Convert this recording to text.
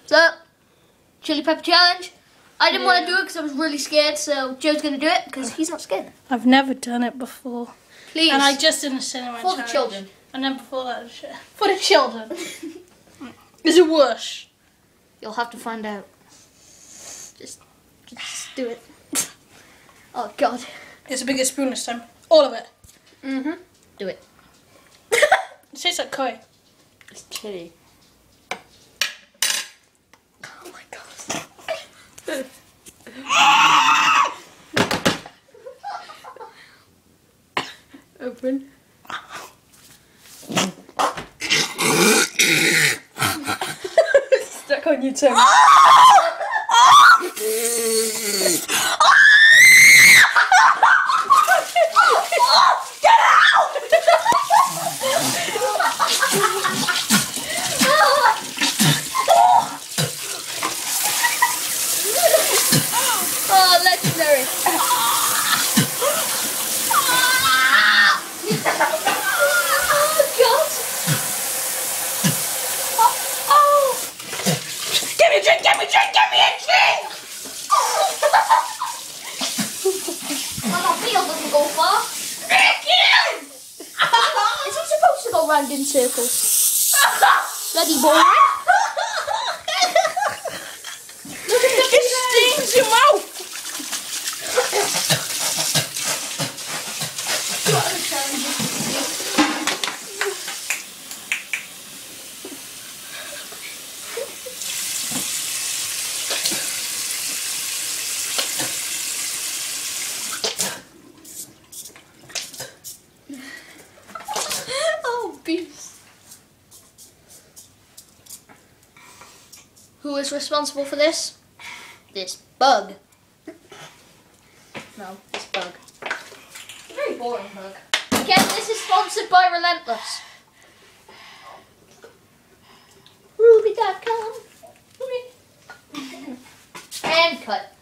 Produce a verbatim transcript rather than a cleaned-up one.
So, chili pepper challenge. I didn't yeah. want to do it because I was really scared, so Joe's going to do it because he's not scared. I've never done it before. Please. And I just did a cinnamon For challenge. the children. And then before that, for the children. Is it worse? You'll have to find out. Just, just do it. Oh, God. It's a bigger spoon this time. All of it. Mm-hmm. Do it. It tastes like koi. It's chili. Oh, my God. Open. Stuck on your tongue. Get out! Oh, legendary. Give me a drink, give me a drink, give me a drink! Well, my field doesn't go far. Is he supposed to go round in circles? Bloody boring. Look at the It stings your mouth! Oh, beast. Who is responsible for this? This bug. No, this bug. It's a very boring bug. Again, this is sponsored by Relentless. Ruby dot com. And cut.